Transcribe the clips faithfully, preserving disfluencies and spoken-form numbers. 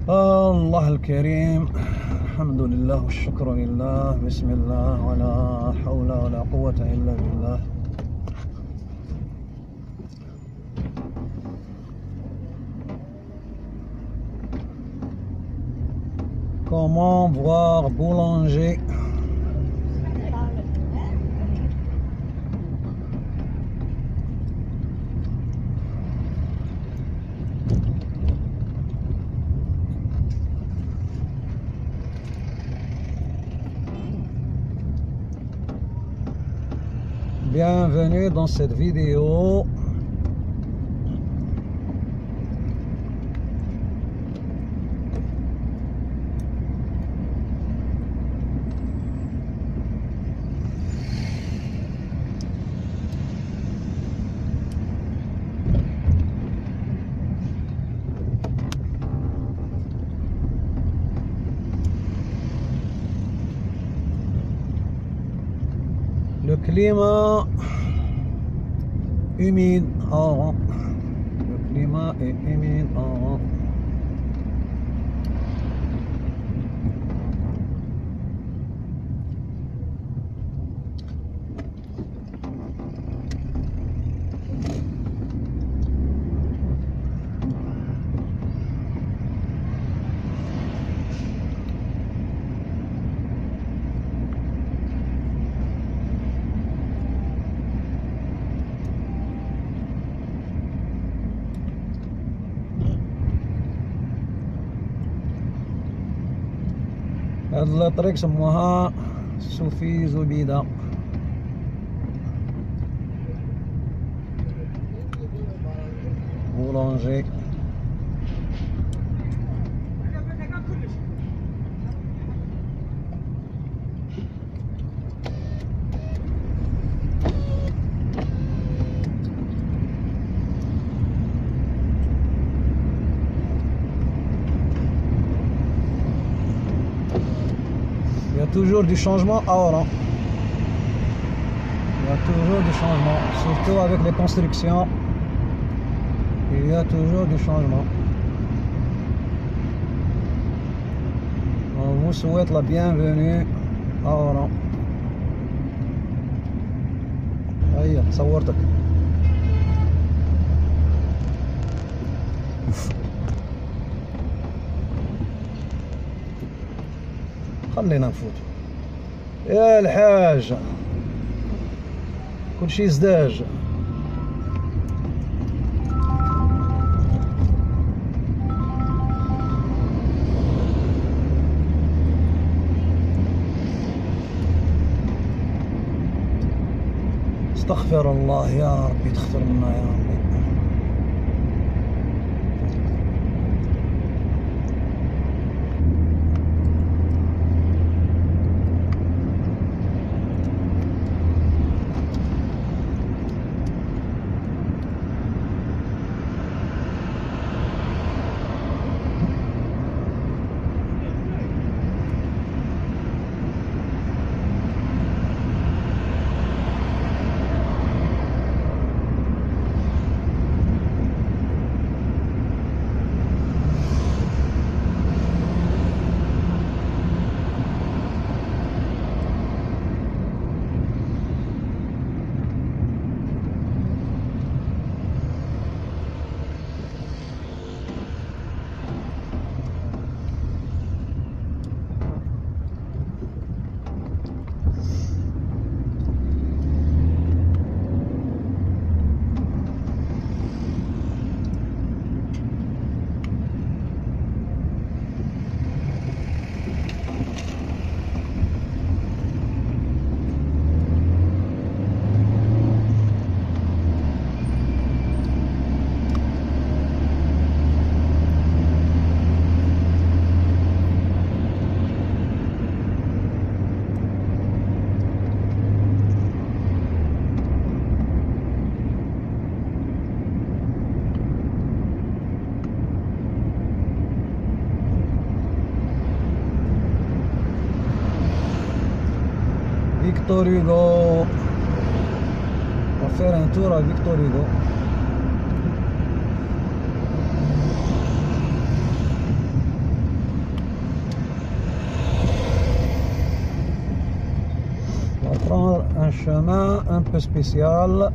الله الكريم، الحمد لله والشكر لله، بسم الله، ولا حول ولا قوة إلا بالله. Comment voir boulanger? Bienvenue dans cette vidéo. Le climat humide en rang. Le climat est humide en rang. هاد الطريق سموها سوفي زبيدة. بولانجي. Il y a toujours du changement à Oran. Il y a toujours du changement, surtout avec les constructions. Il y a toujours du changement. On vous souhaite la bienvenue à Oran. هيا صورتك. خلينا نفوت يا الحاج، كل شيء ازداج. استغفر الله يا ربي، تغفر لنا يا ربي. Victor Hugo. On va faire un tour à Victor Hugo. chemin un peu spécial.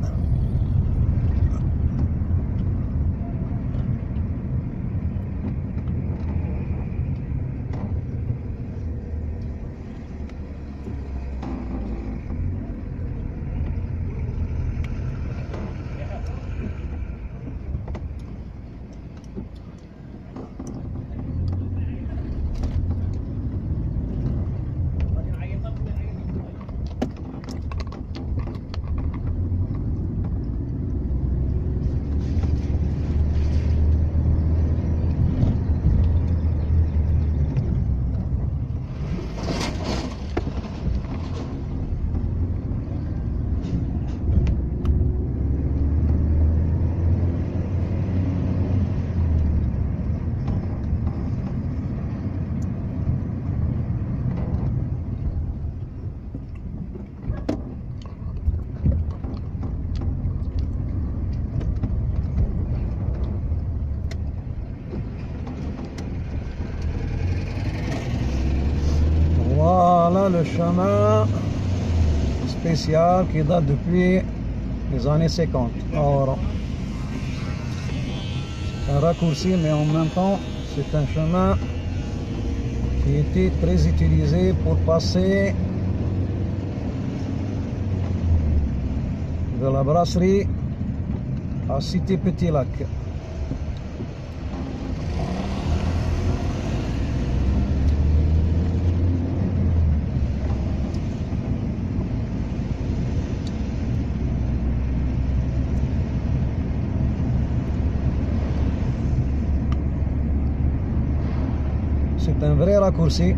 Voilà le chemin spécial qui date depuis les années cinquante. Alors, c'est un raccourci, mais en même temps, c'est un chemin qui était très utilisé pour passer de la brasserie à Cité Petit Lac. C'est un vrai raccourci.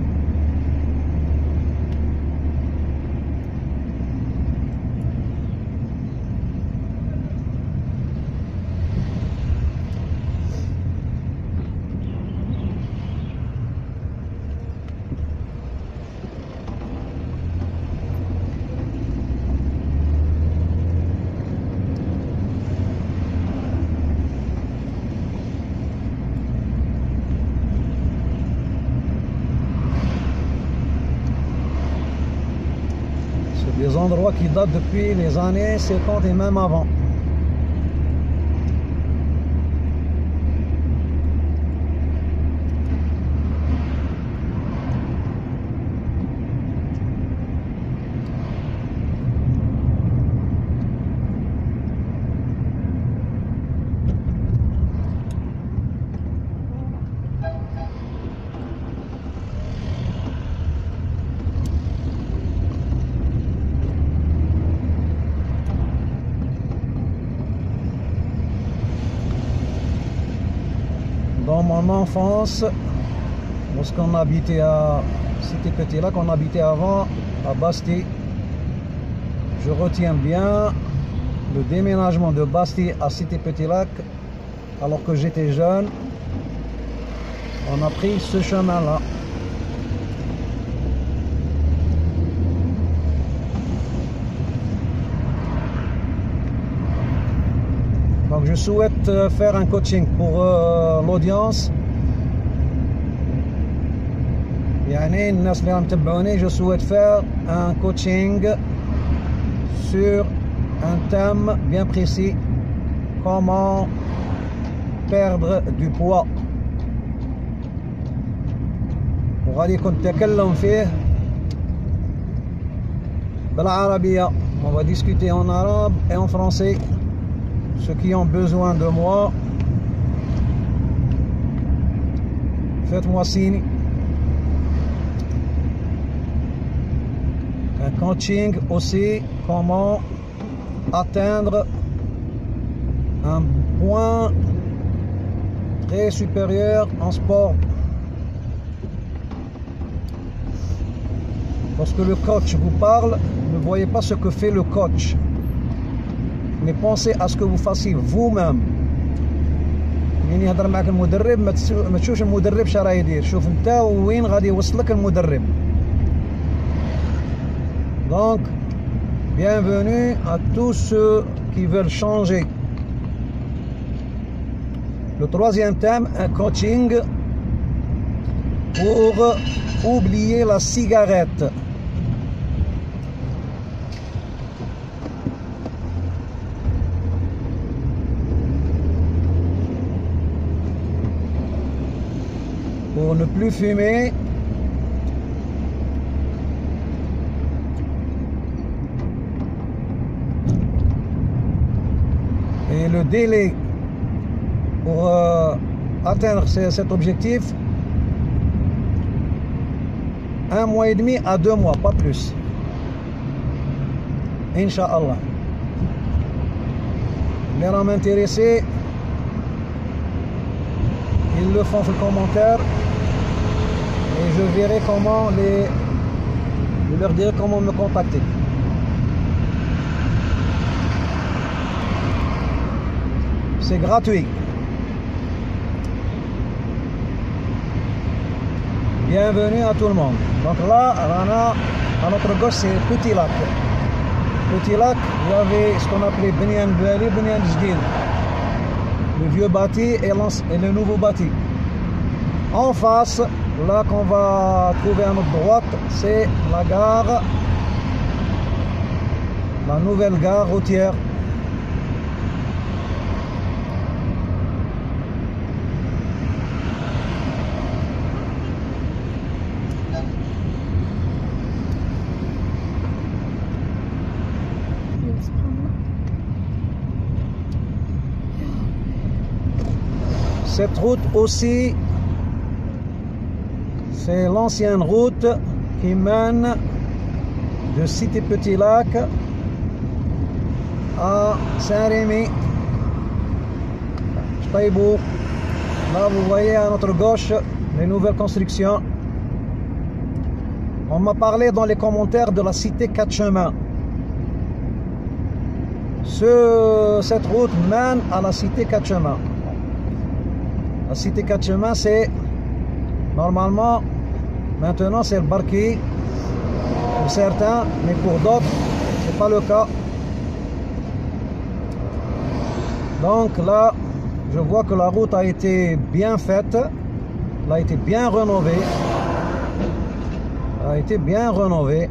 Des endroits qui datent depuis les années cinquante et même avant. Dans mon enfance, lorsqu'on habitait à Cité Petit Lac, on habitait avant à Bastille. Je retiens bien le déménagement de Bastille à Cité Petit Lac. Alors que j'étais jeune, on a pris ce chemin-là. Donc je souhaite faire un coaching pour euh, l'audience. Je souhaite faire un coaching sur un thème bien précis. Comment perdre du poids. وغادي كنت نتكلم فيه بالعربية. On va discuter en arabe et en français. Ceux qui ont besoin de moi, faites-moi signe. Un coaching aussi, comment atteindre un point très supérieur en sport. Lorsque le coach vous parle, ne voyez pas ce que fait le coach, mais pensez à ce que vous fassiez vous-même. يعني يهضر معك المدرب ما تشوفش المدرب شا راه يدير، شوف انت وين غادي يوصلك المدرب. Donc, bienvenue à tous ceux qui veulent changer. Le troisième thème, un coaching pour oublier la cigarette. pour ne plus fumer. Et le délai pour euh, atteindre cet objectif, un mois et demi à deux mois, pas plus. Inch'Allah. Les gens m'intéressés, ils le font dans les commentaires et je verrai comment les... Je leur dirai comment me contacter. C'est gratuit. Bienvenue à tout le monde. Donc là, à notre gauche, c'est Petit Lac. Petit Lac, il y avait ce qu'on appelait Benian Bali, Benian Jdid. Le vieux bâti et, et le nouveau bâti. En face, là qu'on va trouver à notre droite, c'est la gare, la nouvelle gare routière. Cette route aussi, c'est l'ancienne route qui mène de Cité Petit Lac à Saint-Rémy, Taïbou. Là, vous voyez à notre gauche les nouvelles constructions. On m'a parlé dans les commentaires de la Cité Quatre Chemins. Ce, cette route mène à la Cité Quatre Chemins. La Cité Quatre Chemins, c'est normalement, maintenant c'est le Barki pour certains, mais pour d'autres, c'est pas le cas. Donc là, je vois que la route a été bien faite, elle a été bien rénovée, elle a été bien rénovée.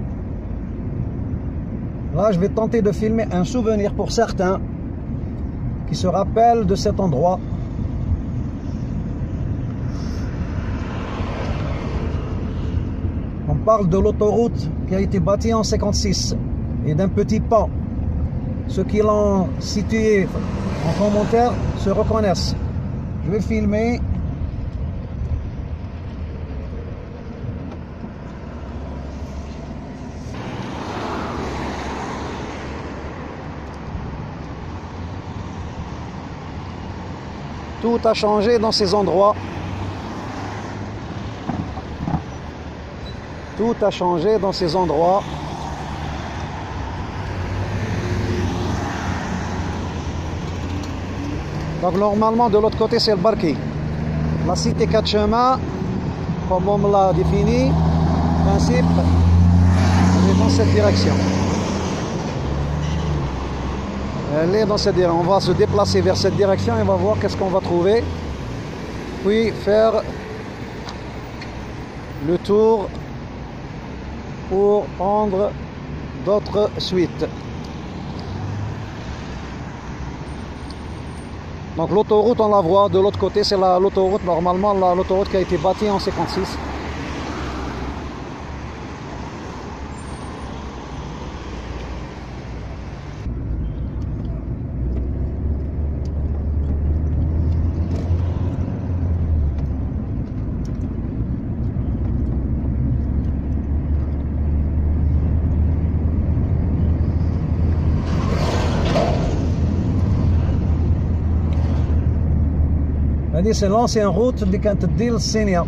Là, je vais tenter de filmer un souvenir pour certains qui se rappellent de cet endroit. On parle de l'autoroute qui a été bâtie en cinquante-six et d'un petit pont. Ceux qui l'ont situé en commentaire se reconnaissent. Je vais filmer. Tout a changé dans ces endroits. Tout a changé dans ces endroits. Donc normalement de l'autre côté c'est le Barki. La Cité Quatre Chemins, comme on me l'a défini, en principe, elle est dans cette direction. Elle est dans cette direction. On va se déplacer vers cette direction et on va voir qu'est-ce qu'on va trouver. Puis faire le tour pour prendre d'autres suites. Donc l'autoroute, on la voit de l'autre côté, c'est l'autoroute, normalement l'autoroute qui a été bâtie en cinquante-six. C'est l'ancienne route اللي كانت تدي للصينية.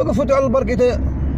بقى فوتوا على البركة.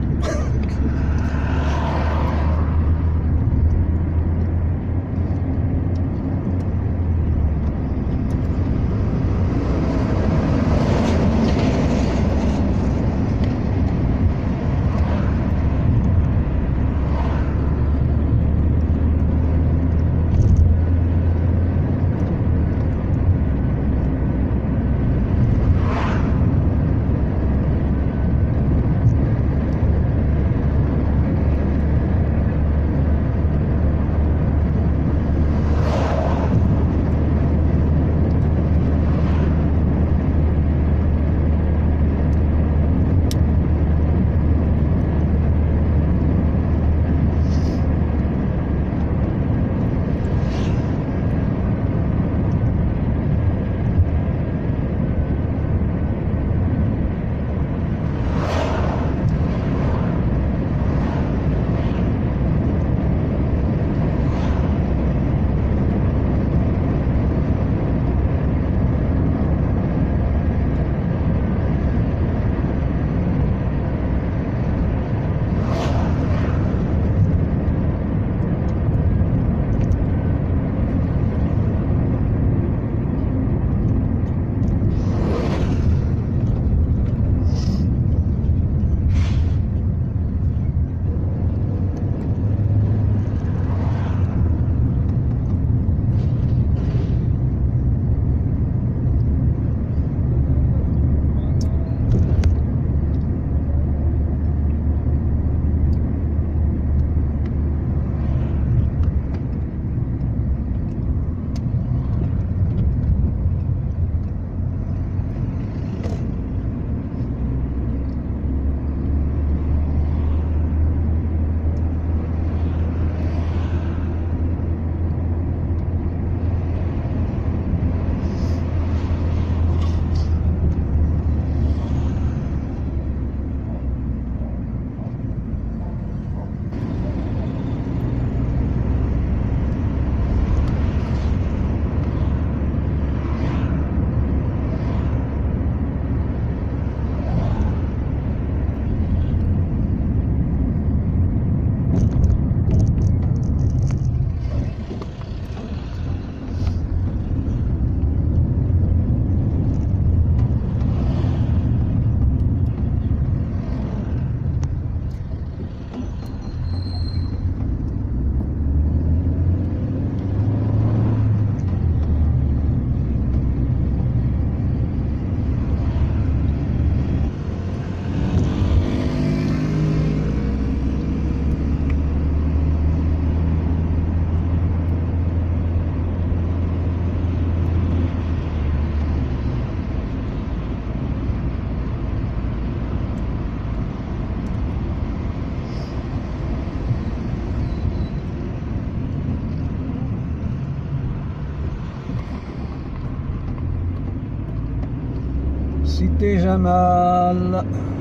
Cité Jamal.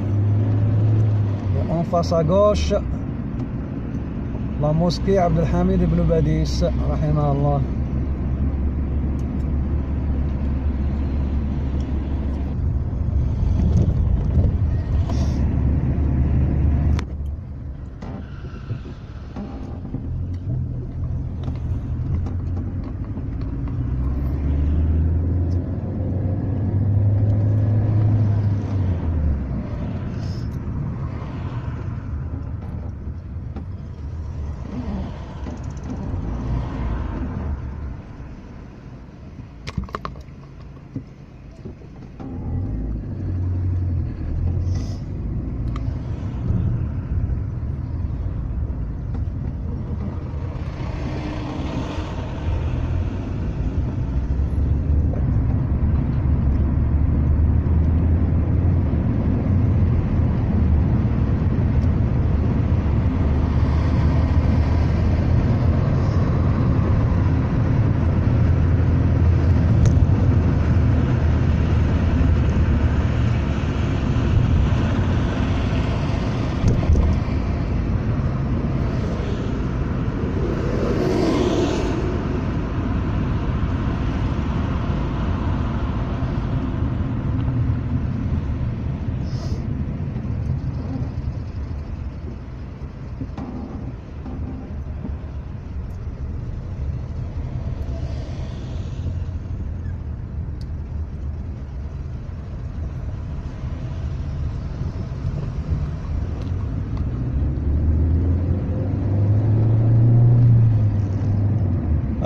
Et en face à gauche, la mosquée Abdelhamid ibn Badis, rahimahullah.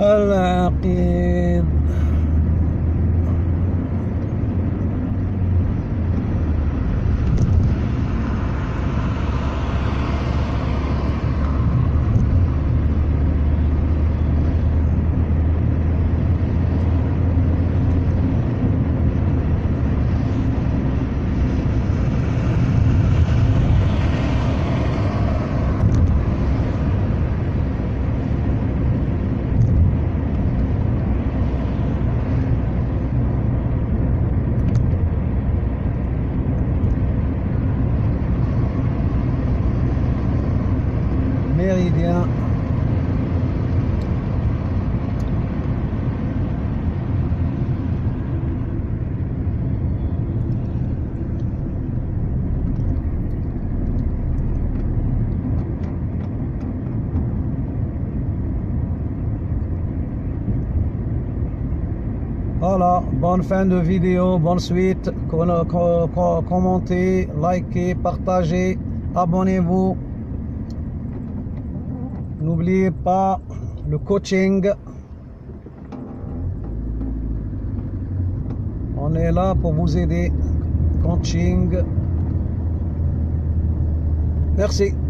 العقيد. Méridien. Voilà, bonne fin de vidéo, bonne suite, commentez, likez, partagez, abonnez-vous. N'oubliez pas le coaching. On est là pour vous aider. Coaching. Merci.